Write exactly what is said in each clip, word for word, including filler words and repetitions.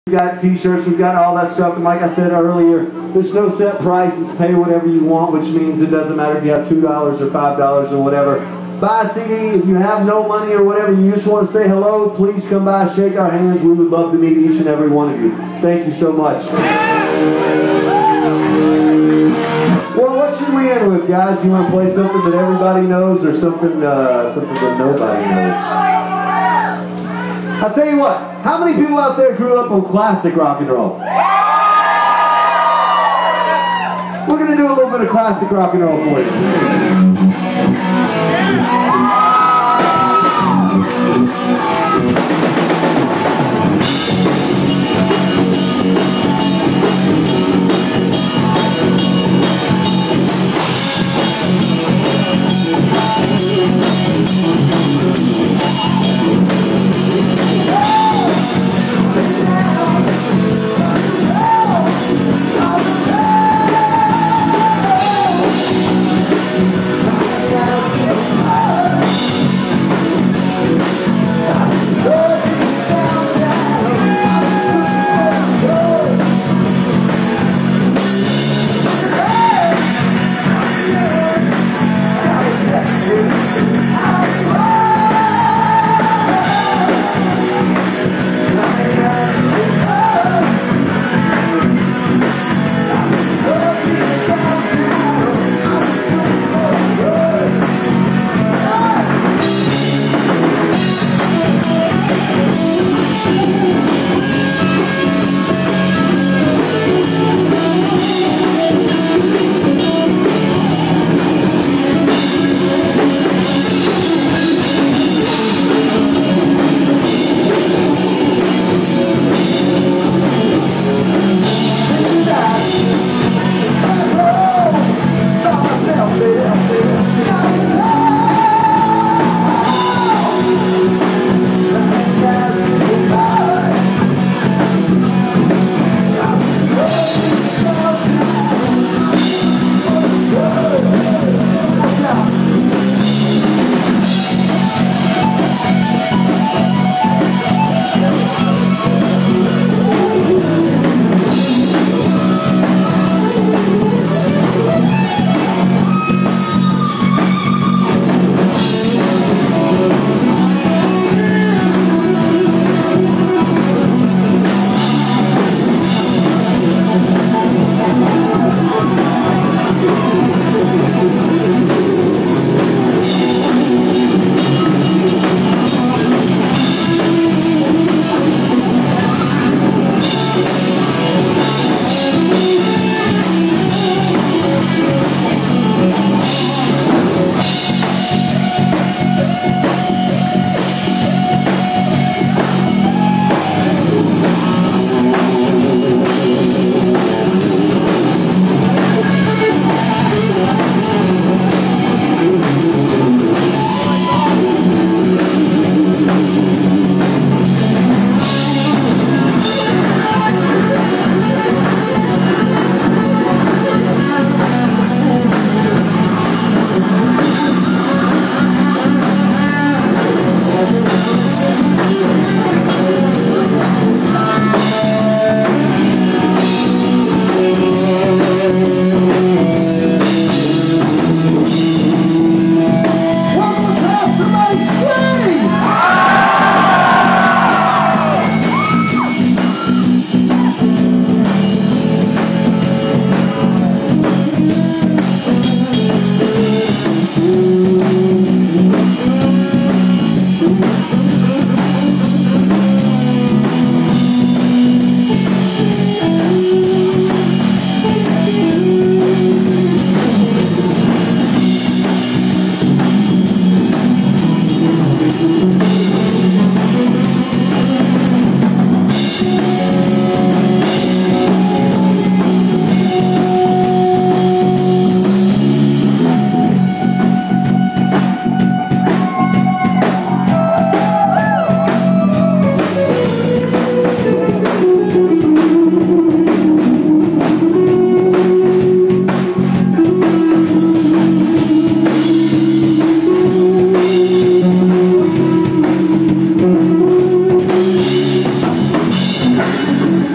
We've got t-shirts, we've got all that stuff, and like I said earlier, there's no set prices. Pay whatever you want, which means it doesn't matter if you have two dollars or five dollars or whatever. Buy a C D. If you have no money or whatever, you just want to say hello, please come by, shake our hands. We would love to meet each and every one of you. Thank you so much. Well, what should we end with, guys? You want to play something that everybody knows or something, uh, something that nobody knows? I'll tell you what, how many people out there grew up on classic rock and roll? We're going to do a little bit of classic rock and roll for you. Oh,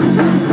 Thank you.